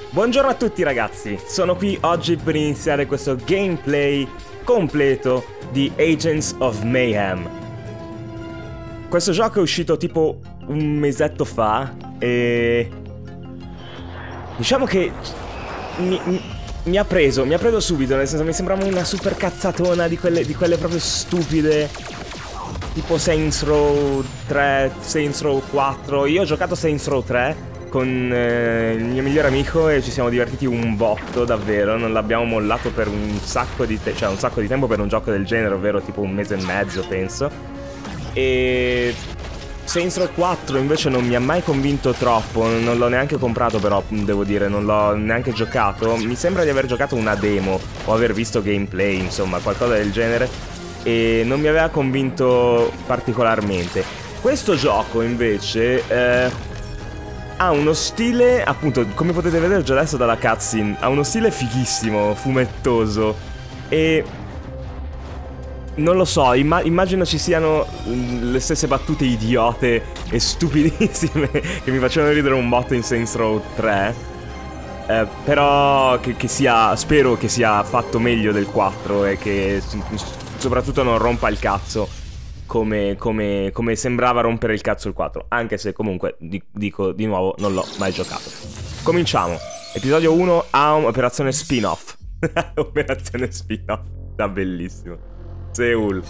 Buongiorno a tutti ragazzi, sono qui oggi per iniziare questo gameplay completo di Agents of Mayhem. Questo gioco è uscito tipo un mesetto fa e diciamo che mi ha preso subito, nel senso mi sembrava una super cazzatona di quelle proprio stupide, tipo Saints Row 3, Saints Row 4. Io ho giocato Saints Row 3 con il mio migliore amico e ci siamo divertiti un botto, davvero. Non l'abbiamo mollato per un sacco di tempo per un gioco del genere, ovvero tipo un mese e mezzo, penso. E Saints Row 4 invece non mi ha mai convinto troppo, non l'ho neanche comprato però, devo dire, non l'ho neanche giocato. Mi sembra di aver giocato una demo o aver visto gameplay, insomma, qualcosa del genere, e non mi aveva convinto particolarmente. Questo gioco invece ha uno stile, appunto, come potete vedere già adesso dalla cutscene, ha uno stile fighissimo, fumettoso. E non lo so, immagino ci siano le stesse battute idiote e stupidissime che mi facevano ridere un botto in Saints Row 3. Però che sia, spero che sia fatto meglio del 4 e che soprattutto non rompa il cazzo come sembrava rompere il cazzo il 4. Anche se comunque, dico di nuovo, non l'ho mai giocato. Cominciamo. Episodio 1 ha un'operazione spin-off. Operazione spin-off. Da bellissimo. Seul.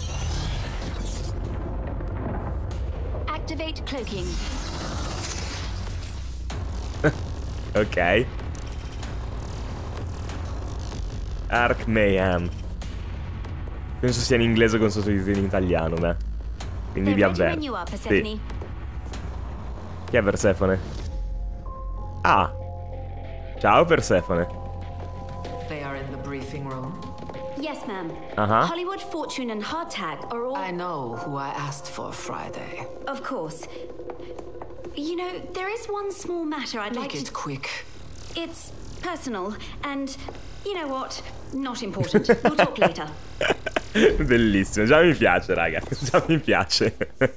Activate cloaking. Ok. Ark Mayhem. Penso sia in inglese con sottotitoli in italiano, beh. Quindi vi avverto. Sì. Chi è Persefone? Ah. Ciao Persefone. They are in the briefing room. Yes, ma'am. Hollywood, Fortune, and Hardtag are all... I know who I asked for Friday. Of course. You know, there is one small matter I'd like to... Make it quick. It's personal, and you know what? Not important. We'll talk later. Bellissimo, già mi piace, raga. Già mi piace.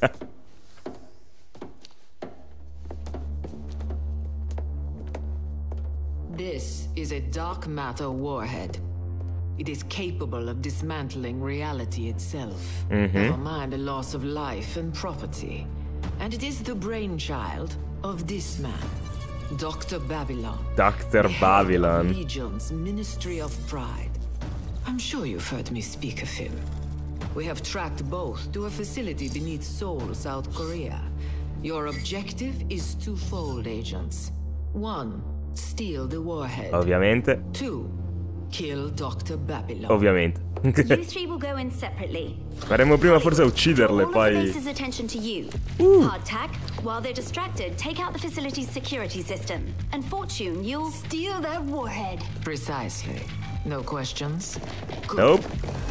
This is a dark matter warhead. It is capable of dismantling reality itself. Never mind the loss of life and property. And it is the brainchild of this man, Dr. Babylon. Dr. Babylon. Legion's Ministry of Pride. I'm sure you've heard me speak of him. We have tracked both to a facility beneath Seoul, South Korea. Your objective is twofold, agents. One, steal the warhead. Ovviamente. Two, kill Dr. Babylon. Ovviamente. You three will go in separately. Faremo prima forse a ucciderle, poi... Attention to you. Hardtag, while they're distracted, take out the facility's security system. And Fortune, you'll steal their warhead. Precisely. No questions? Nope.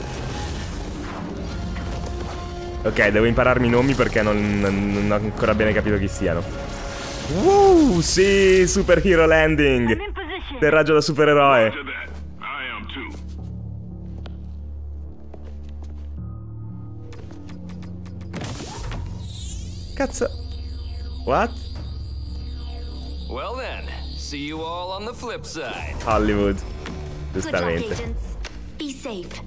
Ok, devo impararmi i nomi perché non ho ancora bene capito chi siano. Sì, superhero landing. Atterraggio da supereroe. Cazzo. What? Well then, see you all on the flip side. Hollywood. Good luck, Giustamente. agents. Be safe.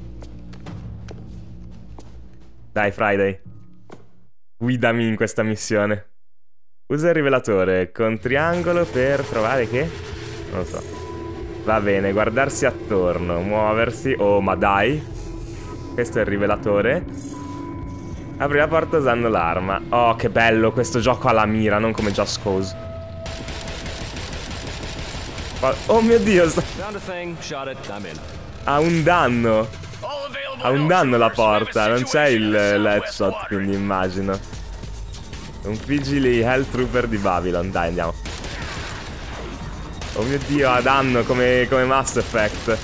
Dai, Friday. Guidami in questa missione. Usa il rivelatore con triangolo per trovare che? Non lo so. Va bene, guardarsi attorno, muoversi. Oh, ma dai. Questo è il rivelatore. Apri la porta usando l'arma. Oh, che bello, questo gioco ha la mira, non come Just Cause. Oh mio Dio, ha un danno. Ha un danno la porta, non c'è l'headshot, quindi immagino. Un vigili Hell Trooper di Babylon. Dai, andiamo. Oh mio Dio, ha danno come Mass Effect.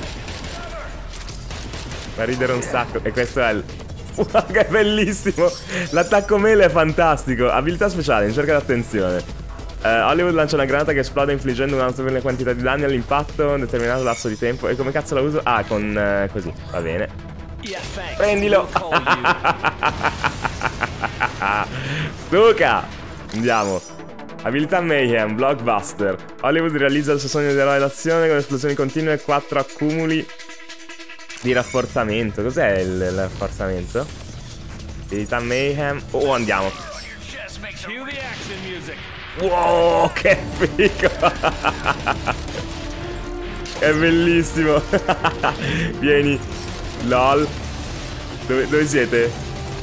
Fa ridere un sacco. E questo è il... che bellissimo. L'attacco melee è fantastico. Abilità speciale, in cerca d'attenzione. Hollywood lancia una granata che esplode infliggendo una notevole quantità di danni all'impatto in un determinato lasso di tempo. E come cazzo la uso? Ah, con così, va bene. Prendilo. Stuca. Andiamo. Abilità Mayhem, Blockbuster. Hollywood realizza il suo sogno di eroe d'azione con esplosioni continue e 4 accumuli di rafforzamento. Cos'è il rafforzamento? Abilità Mayhem. Oh, andiamo. Wow, che figo. È bellissimo. Vieni. LOL. Dove siete?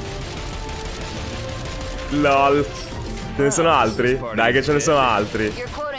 LOL. Ce ne sono altri? Dai che ce ne sono altri.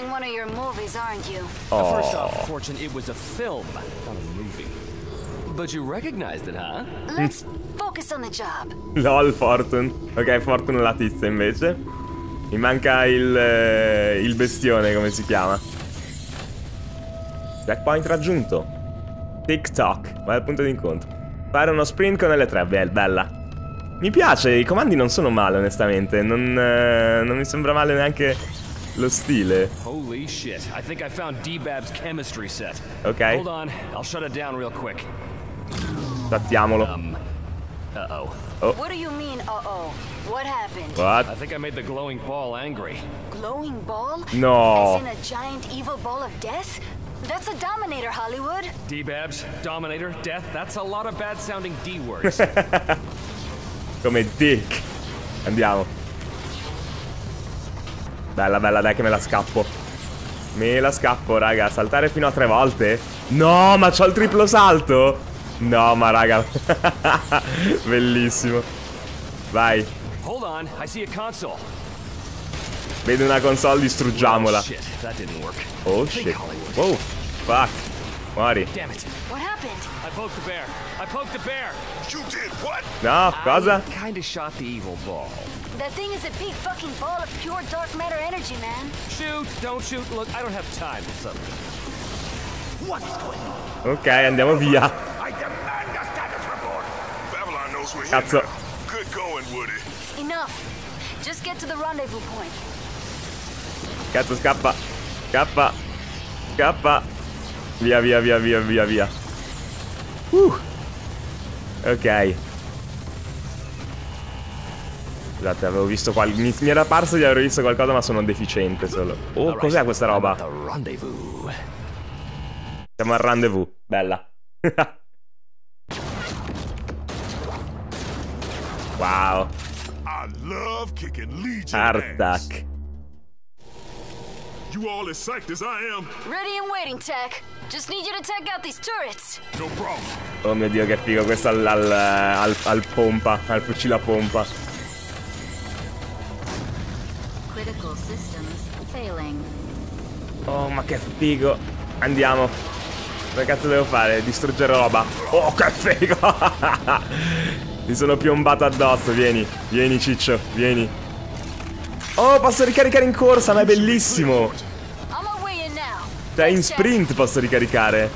Oh. First off, Fortune, it was a film, not a movie. But you recognized it, huh? Let's focus on the job. LOL, Fortune. Ok, Fortune la tizia invece. Mi manca il bestione, come si chiama. Checkpoint raggiunto. TikTok. Vai al punto di incontro. Fare uno sprint con L3. Bella. Mi piace, i comandi non sono male, onestamente. Non mi sembra male neanche lo stile. Holy shit, I think I found D-Bab's chemistry set. Ok. Hold on, I'll shut it down real quick. Battiamolo. Uh-oh. Oh. What do you mean, uh-oh? What happened? What? I think I made the glowing ball angry. Glowing ball? No. As in a giant evil ball of death? That's a Dominator, Hollywood. D-Babs, Dominator, Death, that's a lot of bad-sounding D-words. Come Dick. Andiamo. Bella, bella, dai che me la scappo. Me la scappo, raga. Saltare fino a 3 volte? No, ma c'ho il triplo salto? No, ma raga. Bellissimo. Vai. Hold on, I see a console. Vedo una console, distruggiamola. Oh shit, that didn't work. Oh shit. Wow. Fuck. Muori. Damn it. What happened? I poked the bear. I poked the bear. You did what? No, cosa? I kinda shot the evil ball. That thing is a big fucking ball of pure dark matter energy, man. Shoot, don't shoot. Look, I don't have time. So... What is going on? Ok, andiamo via. I demand a status report. Babylon knows we're here. Cazzo. Good going, Woody. Enough. Just get to the rendezvous point. Cazzo, scappa. Scappa. Scappa. Via, via, via, via, via, via. Ok. Scusate, avevo visto mi era parso di aver visto qualcosa, ma sono deficiente solo. Oh, cos'è questa roba? Siamo al rendezvous. Bella. Wow. I love kicking Legion Hard ass. attack. You all as psyched as I am? Ready and waiting, Tech. Just need you to take out these turrets. No problem. Oh mio Dio, che figo. Questo al pompa. Al fucile a pompa. Critical systems failing. Oh, ma che figo. Andiamo. Che cazzo devo fare? Distruggere roba. Oh, che figo. Mi sono piombato addosso. Vieni. Vieni, ciccio. Vieni. Oh, posso ricaricare in corsa, ma è bellissimo. On my way in now. Cioè, in sprint posso ricaricare.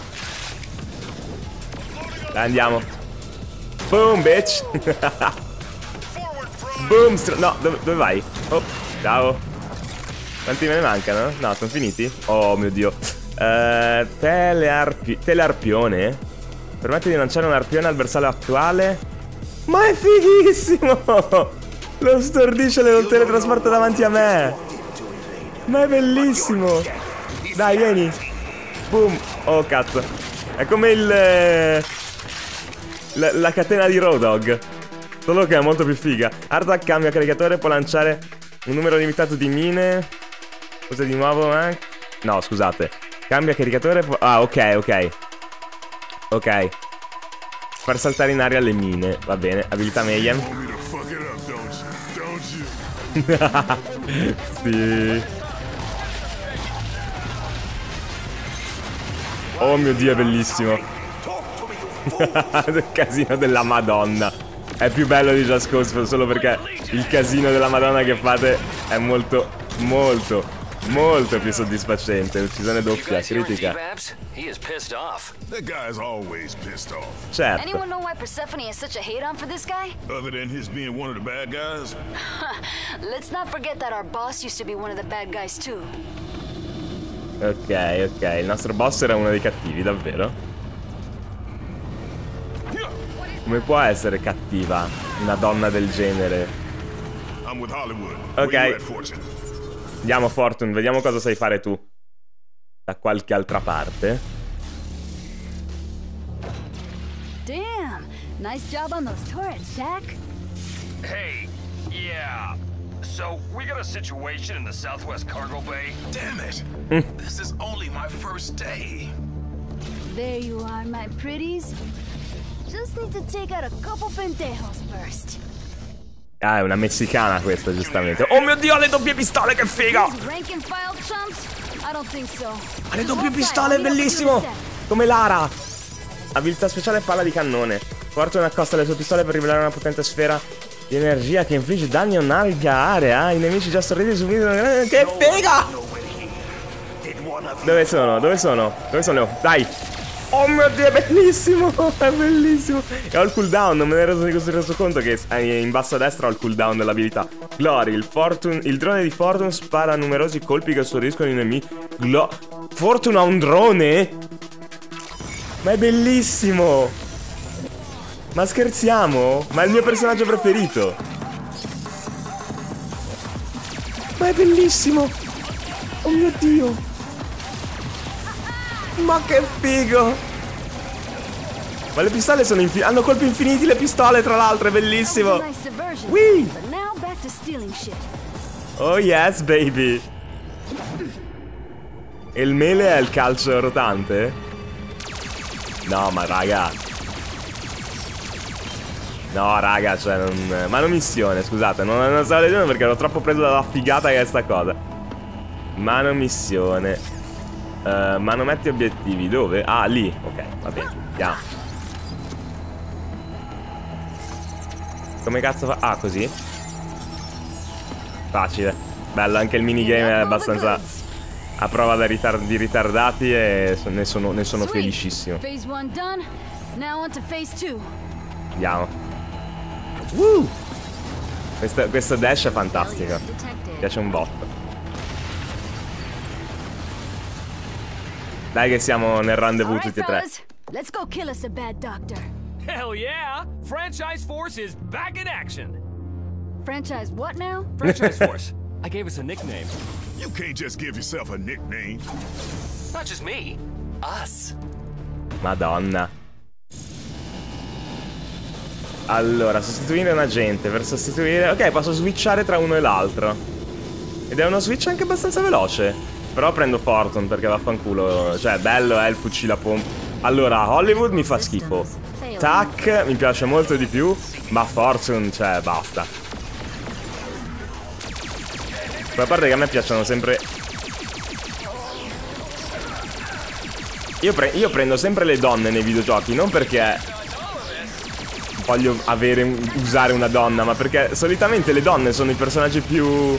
Dai, andiamo. Boom, bitch. Boom. No, dove vai? Oh, ciao. Quanti me ne mancano? No, sono finiti? Oh, mio Dio. Telearpione. Permette di lanciare un arpione al bersaglio attuale. Ma è fighissimo. Lo stordisce e lo teletrasporta davanti a me. Ma è bellissimo. Dai, vieni. Boom. Oh, cazzo. È come la catena di Road Dogg. Solo che è molto più figa. Artac cambia caricatore, può lanciare un numero limitato di mine. Cosa di nuovo, eh? No, scusate. Cambia caricatore, ah, ok, ok. Ok. Far saltare in aria le mine. Va bene, abilità Mayhem. Sì. Oh mio Dio, è bellissimo. Il casino della Madonna. È più bello di Just Cause solo perché il casino della Madonna che fate è molto, molto, molto più soddisfacente. Uccisione doppia, critica. That guy's always pissed off. Certo. Anyone know why Persephone has such a hate on for this guy? Other than his being one of the bad guys? Let's not forget that our boss used to be one of the bad guys too. Ok, ok. Il nostro boss era uno dei cattivi, davvero? Come può essere cattiva una donna del genere? I'm with Hollywood. Ok. Where you at, Fortune? Andiamo Fortune, vediamo cosa sai fare tu. Da qualche altra parte. Damn, nice job on those turrets, Tack. Hey, yeah. So, we got a situation in the Southwest Cargo Bay. Damn it. This is only my first day. There you are, my pretties. Just need to take out a couple pendejos first. Ah, è una messicana questa, giustamente. Oh mio Dio, le doppie pistole, che figa! Rank and file chumps? I don't think so. Ha le doppie pistole, bellissimo! Come Lara. Abilità speciale palla di cannone. Fortune accosta le sue pistole per rivelare una potente sfera di energia che infligge danni a un'ampia area. I nemici già sorridi subito. Che figa! Dove sono? Dove sono? Dove sono? Dai! Oh mio Dio, è bellissimo! È bellissimo! E ho il cooldown, non me ne ero reso conto che in basso a destra ho il cooldown dell'abilità. Glory, il drone di Fortune spara numerosi colpi che assorbiscono i nemici. Fortune ha un drone? Ma è bellissimo! Ma scherziamo? Ma è il mio personaggio preferito! Ma è bellissimo! Oh mio Dio! Ma che figo! Ma le pistole sono hanno colpi infiniti le pistole, tra l'altro, è bellissimo! Whee! Oh yes, baby! E il melee è il calcio rotante? No, ma raga! No, raga, cioè non... Manomissione, scusate, non stavo leggendo perché ero troppo preso dalla figata che è sta cosa. Manomissione. Manometti obiettivi, dove? Ah, lì, ok, va bene, andiamo. Come cazzo fa? Ah, così? Facile. Bello, anche il minigame è abbastanza a prova di ritardati e ne sono felicissimo. Andiamo. Questo dash è fantastico. Mi piace un botto. Dai che siamo nel rendezvous tutti e tre. Let's go kill us a bad doctor. Hell yeah! Franchise Force is back in action. Franchise what now? Franchise Force. I gave us a nickname. You can't just give yourself a nickname. Not just me. Us. Madonna. Allora, sostituire un agente. Per sostituire... Ok, posso switchare tra uno e l'altro. Ed è uno switch anche abbastanza veloce. Però prendo Fortune perché vaffanculo. Cioè, bello è il fucile a pompa. Allora, Hollywood mi fa schifo. Tack mi piace molto di più. Ma Fortune, cioè, basta. Poi a parte che a me piacciono sempre... Io prendo sempre le donne nei videogiochi. Non perché voglio usare una donna, ma perché solitamente le donne sono i personaggi più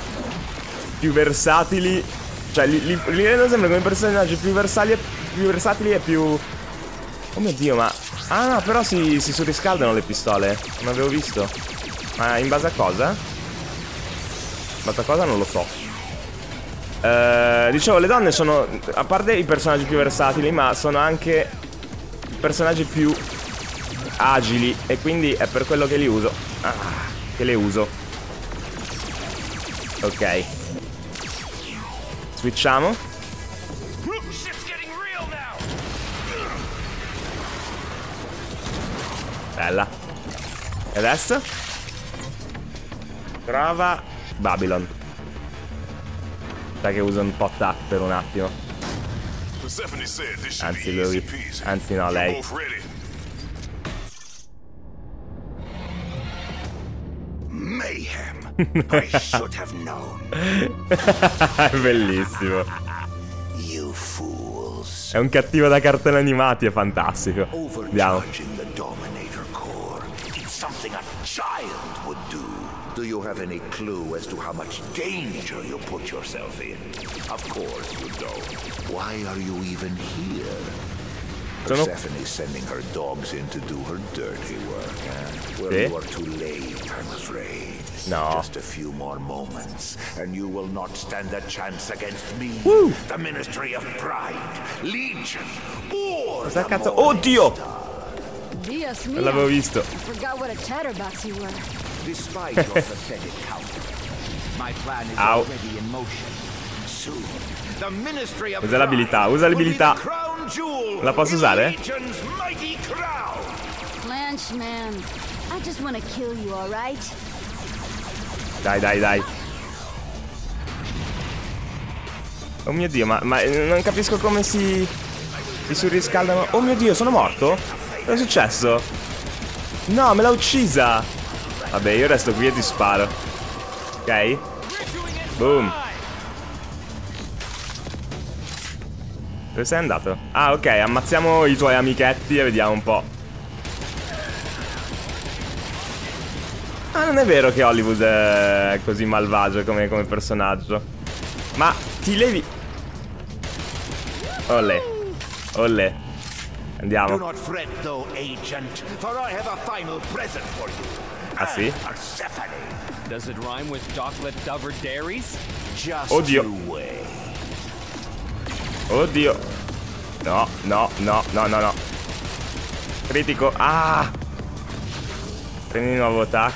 versatili. Cioè, li vedo sempre come personaggi più versatili e più... Oh mio Dio, ma... Ah no, però si surriscaldano le pistole. Non avevo visto. Ma in base a cosa? In base a cosa non lo so. Dicevo, le donne sono... A parte i personaggi più versatili, ma sono anche i personaggi più agili. E quindi è per quello che li uso. Che le uso. Ok. Switchiamo. Bella. E adesso? Trova Babylon. Dai che uso un po' tac per un attimo. Anzi lui. Anzi no, lei. Mayhem. I should have known. È bellissimo. You fools. È un cattivo da cartoni animati, è fantastico. Andiamo. The Dominator Core. It's something a child would do. Do you have any clue as to how much danger you put yourself in? Of course you don't. Why are you even here? Persephone's sending her dogs in to do her dirty work, eh? Well, you are too late, I'm afraid. No. Just a few more moments, and you will not stand a chance against me, the Ministry of Pride, Legion, or cosa cazzo? Oddio! Non l'avevo visto. Forgot what a chatterbox you were. Despite your pathetic counter, Au. Usa l'abilità, usa l'abilità. La posso usare? Blanche, man. I just wanna kill you, alright? Dai, dai, dai. Oh mio Dio, ma non capisco come si surriscaldano. Oh mio Dio, sono morto? Cosa è successo? No, me l'ha uccisa. Vabbè, io resto qui e ti sparo. Ok? Boom. Dove sei andato? Ah, ok, ammazziamo i tuoi amichetti e vediamo un po'. Ah, non è vero che Hollywood è così malvagio come personaggio. Ma ti levi... Olè. Olè. Andiamo. Ah sì? Oddio. Oddio. No, no, no, no, no, no. Critico. Ah! Prendi di nuovo tac.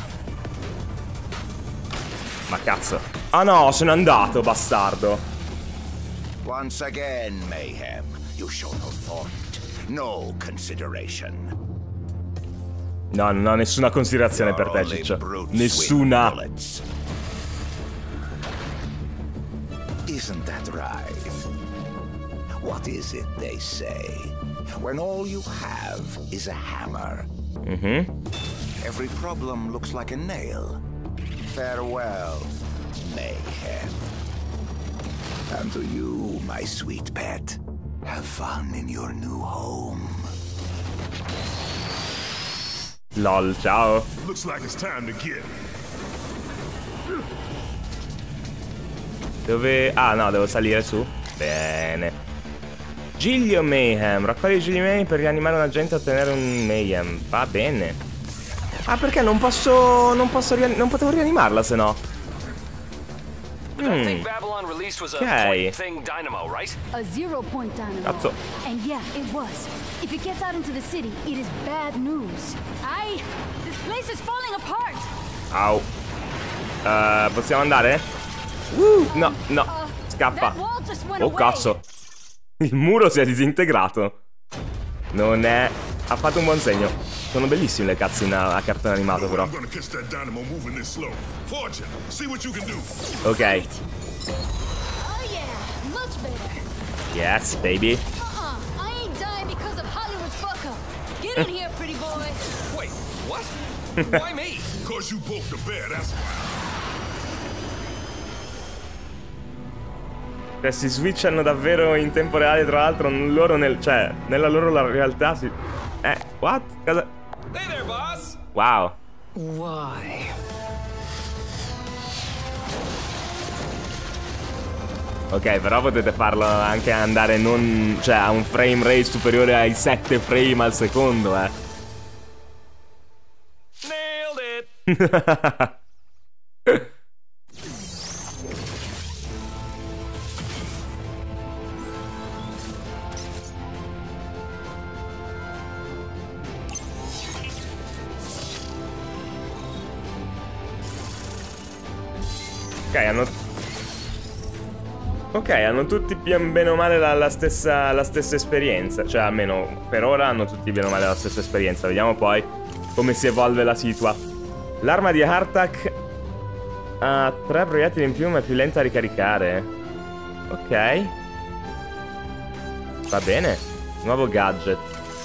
Ma cazzo. Ah no, sono andato, bastardo. Once again, Mayhem. You show no thought, no consideration. No, non ho nessuna considerazione per te, Ciccio. Nessuna. Isn't that right? What is it they say? When all you have is a hammer. Every problem looks like a nail. Farewell, Mayhem. And to you, my sweet pet, have fun in your new home. Lol, ciao. Looks like it's time to get. Dove... Ah, no, devo salire su. Bene. Giglio Mayhem. Raccogli Giglio Mayhem per rianimare un agente e ottenere un Mayhem. Va bene. Ah, perché non posso... Non potevo rianimarla, se no. Ok. A 0-point dynamo. Cazzo. And yeah, it was. If it gets out into the city, it is bad news. This place is falling apart. Au. Possiamo andare? No, no. Scappa. Oh, cazzo. Il muro si è disintegrato. Non è... Ha fatto un buon segno. Sono bellissime le cutscene a cartone animato, però. Ok. Yes, baby. I ain't dying because of Hollywood's fuck up. Get in here, pretty boy. Wait, what? Why me? Because you broke the bear, that's why. Cioè, si switchano davvero in tempo reale, tra l'altro, loro cioè, nella loro realtà si... what? Cosa? Hey there, boss. Wow. Why? Ok, però potete farlo anche andare non... Cioè, a un frame rate superiore ai 7 frame al secondo, Nailed it. Ok, hanno tutti bene o male la stessa esperienza. Cioè, almeno per ora hanno tutti bene o male la stessa esperienza. Vediamo poi come si evolve la situa. L'arma di Hartak ha 3 proiettili in più, ma è più lenta a ricaricare. Ok. Va bene. Nuovo gadget.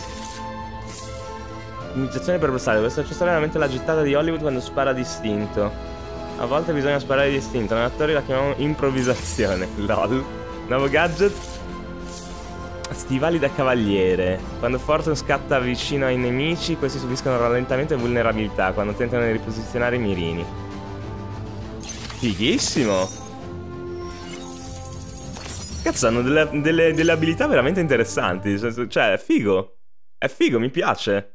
Imitazione per bersaglio. Questa accessoria è veramente la gittata di Hollywood quando spara distinto. A volte bisogna sparare distinto. Noi attori la chiamiamo improvvisazione. LOL. Nuovo gadget. Stivali da cavaliere. Quando Fortune scatta vicino ai nemici, questi subiscono rallentamento e vulnerabilità quando tentano di riposizionare i mirini. Fighissimo. Cazzo, hanno delle abilità veramente interessanti. Cioè, è figo. È figo, mi piace.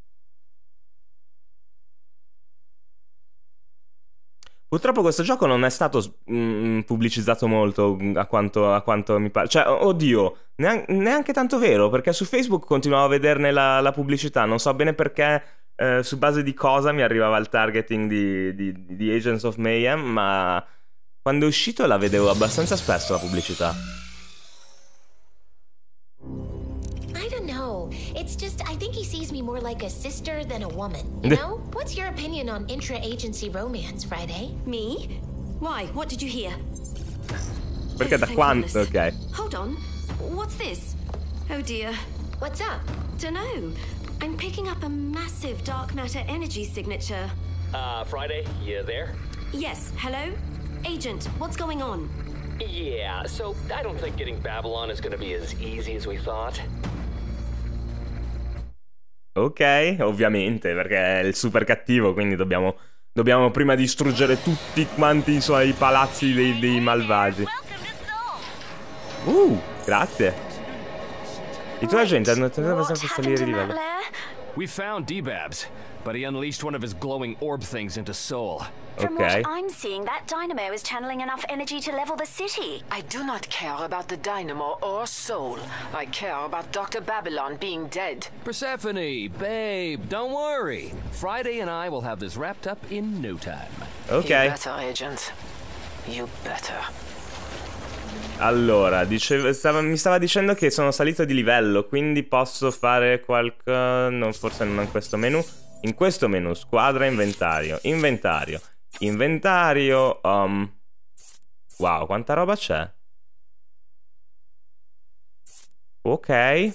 Purtroppo questo gioco non è stato pubblicizzato molto a quanto mi pare. Cioè, oddio, neanche tanto vero, perché su Facebook continuavo a vederne la pubblicità. Non so bene perché, su base di cosa mi arrivava il targeting di Agents of Mayhem, ma Quando è uscito la vedevo abbastanza spesso la pubblicità. I don't know. It's just I think he sees me more like a sister than a woman. You know? What's your opinion on intra-agency romance, Friday? Me? Why? What did you hear? Perché da quando? Ok. Hold on. What's this? Oh dear. What's up? Dunno. I'm picking up a massive dark matter energy signature. Friday, you there? Yes, hello? Agent, what's going on? Yeah, so I don't think getting Babylon is gonna be as easy as we thought. Ok, ovviamente, perché è il super cattivo, quindi dobbiamo prima distruggere tutti quanti i suoi palazzi dei malvagi. Grazie. I tuoi agenti hanno tentato abbastanza salire di livello. We found D-Babs, but he unleashed one of his glowing orb things into Seoul. From what I'm seeing, that dynamo is channeling enough energy to level the city. I do not care about the dynamo or soul. I care about Dr. Babylon being dead. Persephone, babe, don't worry. Friday and I will have this wrapped up in no time. Ok. You better, Agent. You better. Allora, mi stava dicendo che sono salito di livello, quindi posso fare qualcosa... No, forse non in questo menu. In questo menu, squadra, inventario. Inventario, wow, quanta roba c'è. Ok.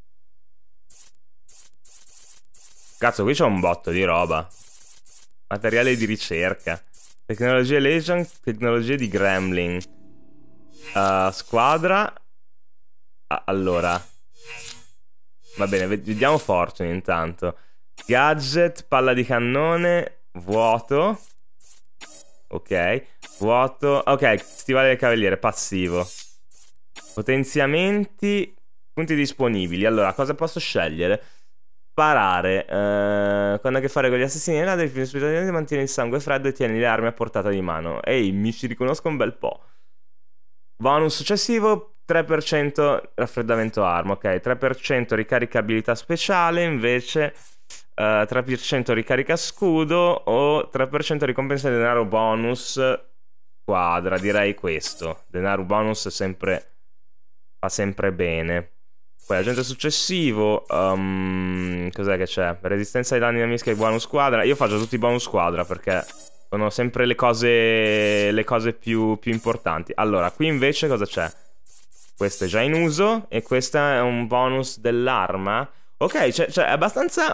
Cazzo, qui c'è un botto di roba. Materiale di ricerca. Tecnologie Legion, tecnologie di Gremlin. Squadra. Allora. Va bene, vediamo Fortune intanto. Gadget, palla di cannone, vuoto. Ok, vuoto. Ok, stivale del cavaliere, passivo. Potenziamenti, punti disponibili. Allora, cosa posso scegliere? Sparare. Quando hai a che fare con gli assassini, devi mantieni il sangue freddo e tieni le armi a portata di mano. Ehi, mi ci riconosco un bel po'. Bonus successivo, 3% raffreddamento arma. Ok, 3% ricaricabilità speciale, invece 3% ricarica scudo o 3% ricompensa di denaro bonus squadra. Direi questo. Denaro bonus fa sempre bene. Poi agente successivo, cos'è che c'è? Resistenza ai danni nemici e bonus squadra. Io faccio tutti i bonus squadra perché sono sempre le cose più importanti. Allora, qui invece cosa c'è? Questo è già in uso e questo è un bonus dell'arma. Ok, c'è abbastanza...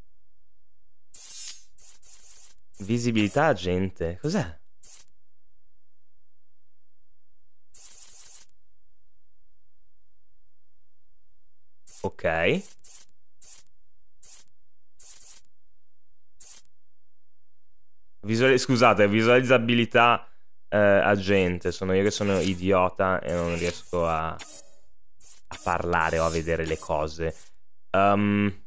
Visibilità agente. Cos'è? Ok. Scusate, visualizzabilità agente. Sono io che sono idiota e non riesco a parlare o a vedere le cose.